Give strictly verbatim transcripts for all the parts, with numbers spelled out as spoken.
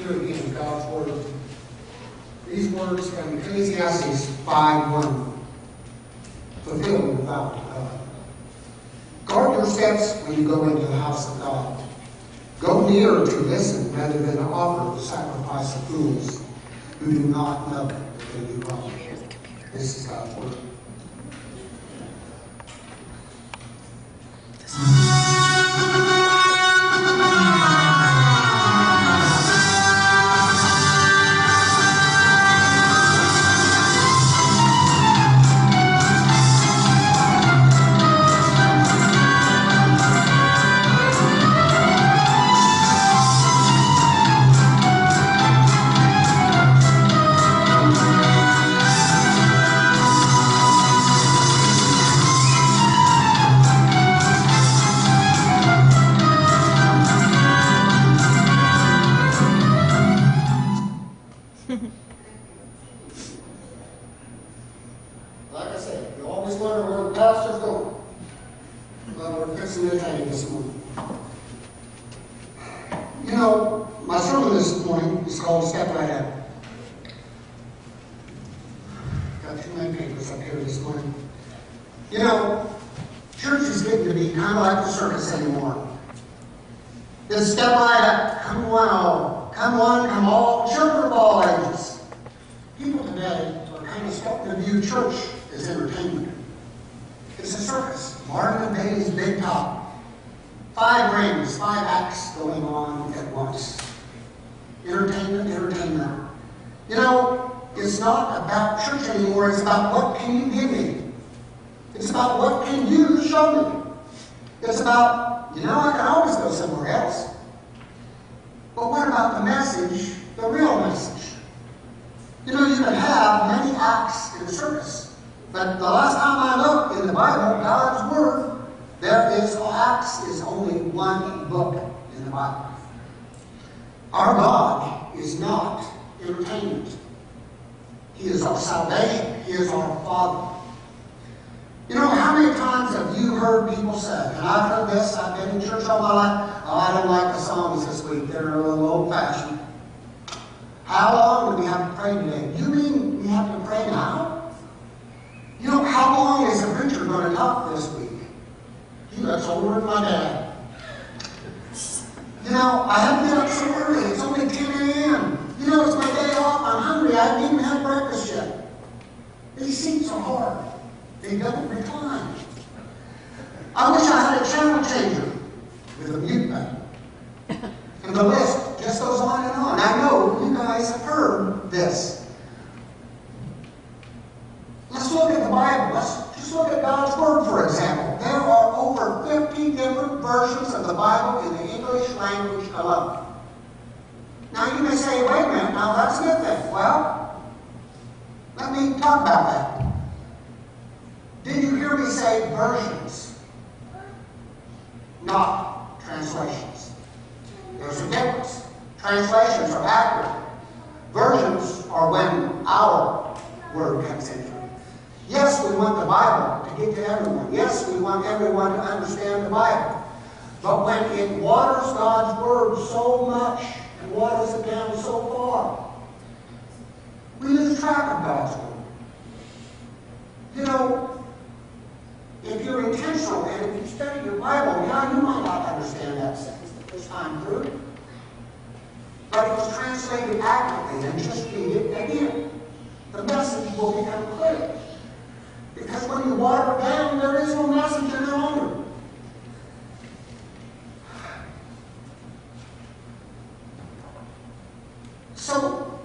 here again, God's Word. These words from Ecclesiastes five one. Fulfilled without God. Guard your steps when you go into the house of God. Go near to listen rather than offer the sacrifice of fools who do not know that they do wrong. This is God's Word. Like I said, you always wonder where the pastor's going. Well, we're fixing to tell you this morning. You know, my sermon this morning is called Step Right Up. Got too many papers up here this morning. You know, church is getting to be kind of like the circus anymore. Just step right up. Come on, all. Come on, come all. Children of all ages. People today are kind of starting to view church as entertainment. It's a circus. Marvin and Bailey's Big Top. Five rings, five acts going on at once. Entertainment, entertainment. You know, it's not about church anymore. It's about what can you give me? It's about what can you show me? It's about, you know, I can always go somewhere else. But what about the message, the real message? You know, you can have many acts in a circus. But the last time I looked in the Bible, God's Word, there is, Acts is only one book in the Bible. Our God is not entertainment. He is our salvation. He is our Father. You know, how many times have you heard people say, and I've heard this, I've been in church all my life, oh, I don't like the songs this week, they're a little old-fashioned. How long do we have to pray today? You mean we have to pray now? You know, how long is the preacher going to talk this week? He looks older than my dad. You know, I haven't been up so early. It's only ten a m You know, it's my day off. I'm hungry. I haven't even had breakfast yet. These seats are hard. They don't recline. I wish I had a channel changer with a mute button. And the list just goes on and on. I know you guys have heard this. Let's look at the Bible. Let's just look at God's Word, for example. There are over fifty different versions of the Bible in the English language alone. Now you may say, wait a minute, now that's a good thing. Well, let me talk about that. Did you hear me say versions? Not translations. There's a difference. Translations are accurate. Versions are when our word comes into it. Yes, we want the Bible to get to everyone. Yes, we want everyone to understand the Bible. But when it waters God's Word so much and waters it down so far, we lose track of God's Word. You know, if you're intentional and if you study your Bible, yeah, you might not understand that sentence the first time through. But it was translated accurately, and just read it again. The message will become clear. Because when you water it down, there is no message any longer. So,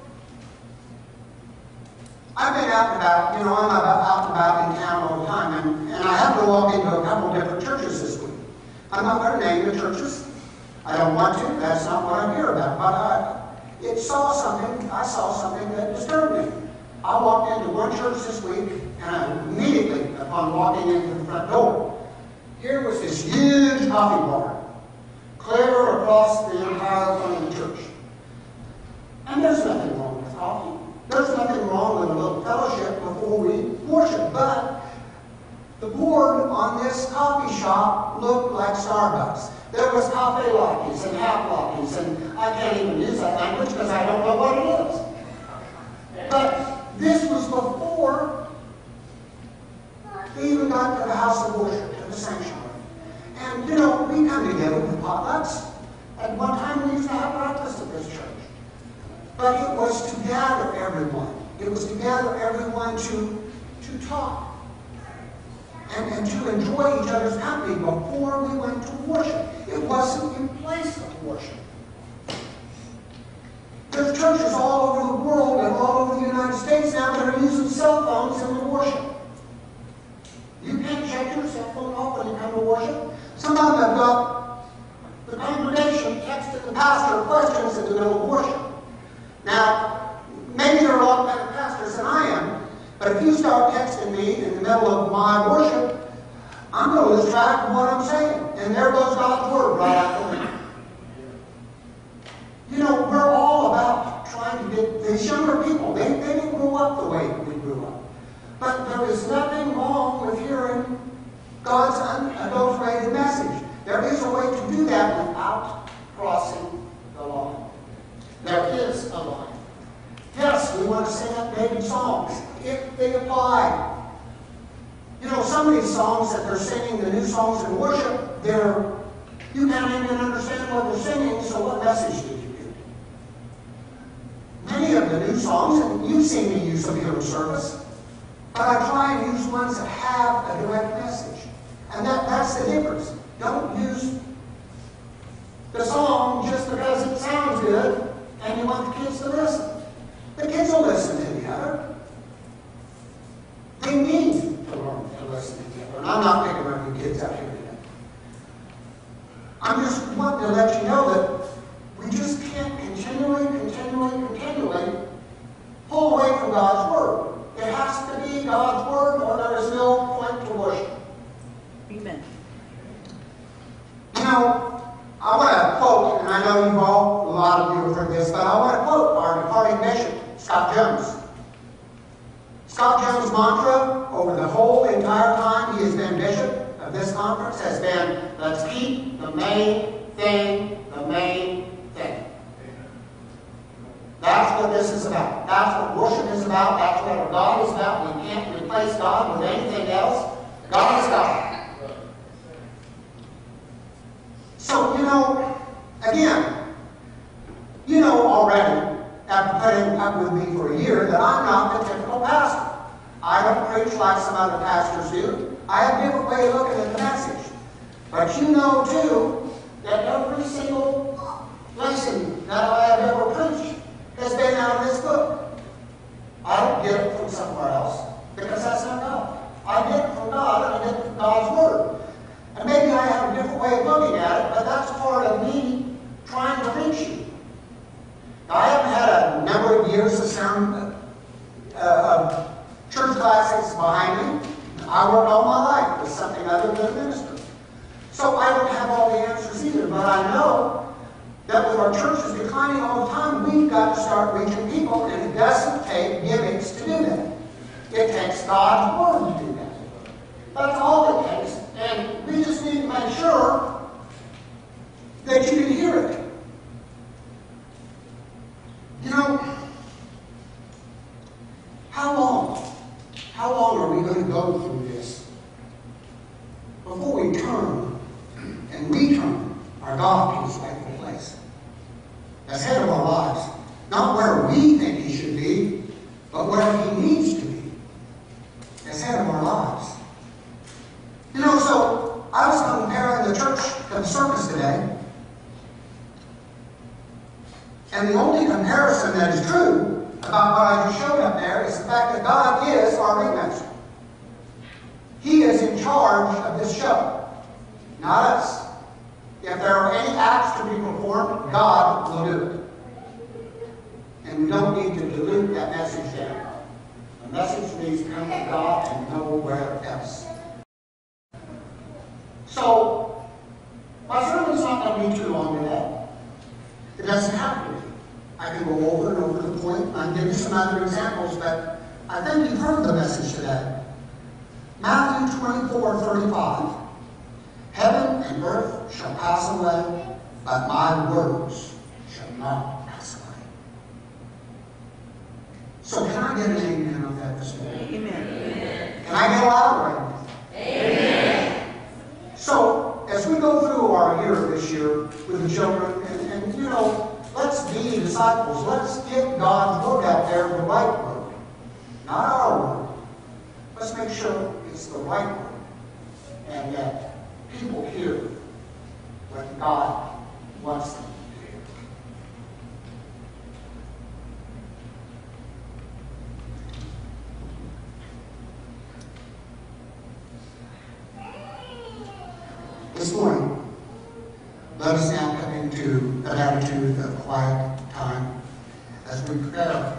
I've been out and about, you know, I'm out and about in town all the time, and, and I have to walk into a couple different churches this week. I'm not going to name the churches. I don't want to. That's not what I'm here about. But I, it saw something, I saw something that disturbed me. I walked into one church this week, and I immediately, upon walking into the front door, here was this huge coffee bar, clear across the entire front of the church. And there's nothing wrong with coffee. There's nothing wrong with a little fellowship before we worship. But The board on this coffee shop looked like Starbucks. There was cafe lattes and half lattes, and I can't even use that language because I don't know what it is. But this was before they even got to the house of worship, to the sanctuary. And, you know, we come together with potlucks. At one time, we used to have breakfast at this church. But it was to gather everyone. It was to gather everyone to, to talk and, and to enjoy each other's company before we went to worship. It wasn't in place of worship. There's churches all over the world and all over the United States now that are using cell phones in the worship. You can't check your cell phone off when you come to worship. Some of them have got the congregation texting the pastor questions in the middle of worship. Now, maybe there are a lot better pastors than I am, but if you start texting me in the middle of my worship, I'm going to lose track of what I'm saying. And there goes God's word right out the window. You know, we're all about trying to get these younger people. They, they didn't grow up the way we grew up. But there is nothing wrong with hearing God's unadulterated message. There is a way to do that without crossing the line. There is a line. Yes, we want to sing updated songs if they apply. You know, some of these songs that they're singing, the new songs in worship, they're, you can't even understand what they're singing, so what message did you get? Many of the new songs, and you've seen me use them here in service, but I try and use ones that have a direct message. And that, that's the difference. Don't use the song just because it sounds good and you want the kids to listen. The kids will listen to the other. They need to learn to listen to the other. And I'm not picking on you kids out here today. I'm just wanting to let you know that we just can't continually, continually, continually pull away from God's Word. It has to be God's Word or there is no point to worship. Amen. You know, I want to quote, and I know you've all, a lot of you have heard this, but I want to quote our departing bishop, Scott Jones. Scott Jones' mantra over the whole entire time he has been bishop of this conference has been, let's keep the main thing the main thing. That's what this is about. That's what worship is about. That's what our God is about. We can't replace God with anything else. God is God. So, you know, again, you know already, after putting up with me for a year, that I'm not the typical pastor. I don't preach like some other pastors do. I have a different way of looking at the message. But you know, too, that every single lesson that I have ever preached has been out of this book. I don't get it from somewhere else, because that's not God. I get it from God, and I get it from God's Word. And maybe I have a different way of looking at it, but that's part of me trying to reach you. Now, I haven't had a number of years of sound uh, of church classes behind me. I worked all my life with something other than a minister. So I don't have all the answers either, but I know that with our churches declining all the time, we've got to start reaching people, and it doesn't take gimmicks to do that. It takes God's Word to do that. That's all it takes. And we just need to make sure that you can hear it. You know, how long, how long are we going to go through this before we turn and return our God to His rightful place? As head of our lives. Not where we think He should be, but where He needs to be. As head of our lives. You know, so I was comparing the church to the circus today. And the only comparison that is true about what I just showed up there is the fact that God is our ringmaster. He is in charge of this show, not us. If there are any acts to be performed, God will do it. And we don't need to dilute that message down. The message needs to come from God and nowhere else. So, my sermon's not going to be too long today. It doesn't have to be. I can go over and over the point. I'll give you some other examples, but I think you've heard the message today. Matthew twenty-four thirty-five. Heaven and earth shall pass away, but my words shall not pass away. So can I get an amen on that this morning? Amen. Can I get a louder amen? Amen. So, as we go through our year this year with the children, and, and you know, let's be disciples. Let's get God's word out there, the right word. Not our word. Let's make sure it's the right word. And that people hear what God wants them to hear. This morning, let us now come into an attitude of quiet time as we prepare